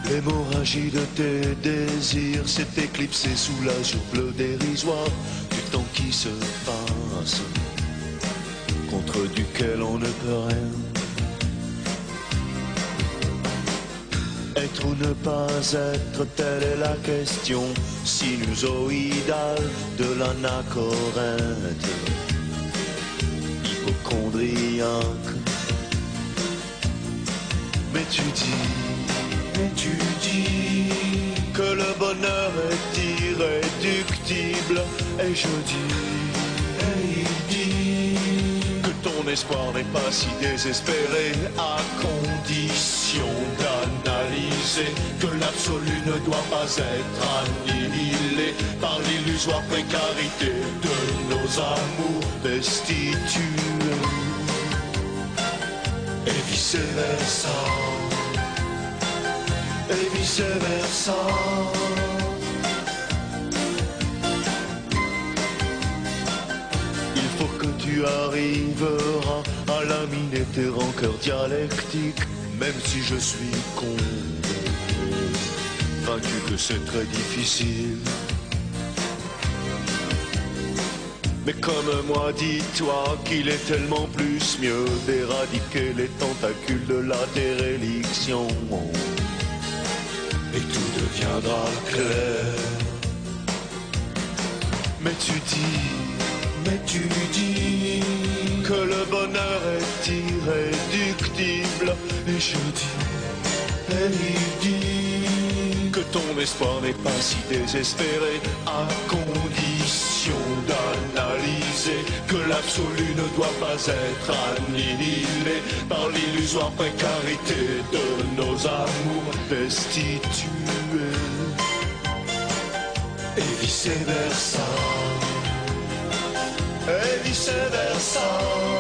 L'hémorragie de tes désirs s'est éclipsée sous l'azur bleu dérisoire du temps qui se passe, contre duquel on ne peut rien. Être ou ne pas être, telle est la question sinusoïdale de l'anachorète hypocondriaque. Mais tu dis que le bonheur est irréductible, et je dis, et il dit que ton espoir n'est pas si désespéré, à condition d'analyser que l'absolu ne doit pas être annihilé par l'illusoire précarité de nos amours destitués, et vice versa. Et vice versa. Il faut que tu arriveras à laminer tes rancœurs dialectiques, même si je suis convaincu que c'est très difficile. Mais comme moi, dis-toi qu'il est tellement plus mieux d'éradiquer les tentacules de la déréliction, et tout deviendra clair. Mais tu dis que le bonheur est irréductible, et je dis, et il dit que ton espoir n'est pas si désespéré, à condition d'analyser que l'absolu ne doit pas être annihilé par l'illusoire précarité de nos amours destitués, et vice versa, et vice versa.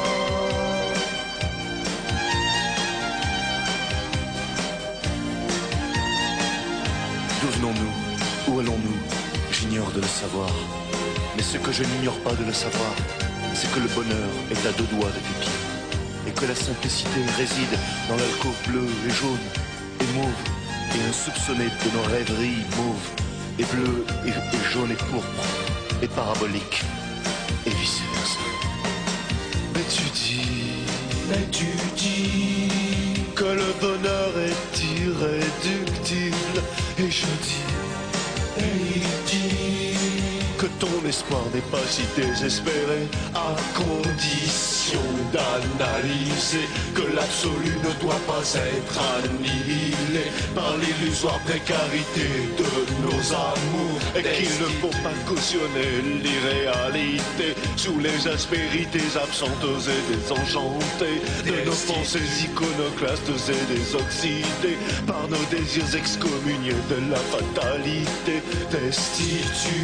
D'où venons-nous? Où allons-nous? J'ignore de le savoir. Mais ce que je n'ignore pas de le savoir, c'est que le bonheur est à 2 doigts de tes pieds, et que la simplicité réside dans l'alcôve bleue et jaune et mauve, et insoupçonnée de nos rêveries mauves et bleues et jaunes et pourpres et paraboliques, et vice versa. Mais tu dis que le bonheur est irréductible, et je dis, et il dit que ton espoir n'est pas si désespéré, à condition d'analyser que l'absolu ne doit pas être annihilé par l'illusoire précarité de nos amours, et qu'il ne faut pas cautionner l'irréalité sous les aspérités absentes et désenchantées de nos pensées iconoclastes et désoxydées par nos désirs excommuniés de la fatalité destituée,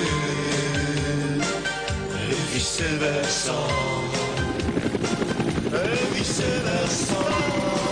et vice versa, et vice versa.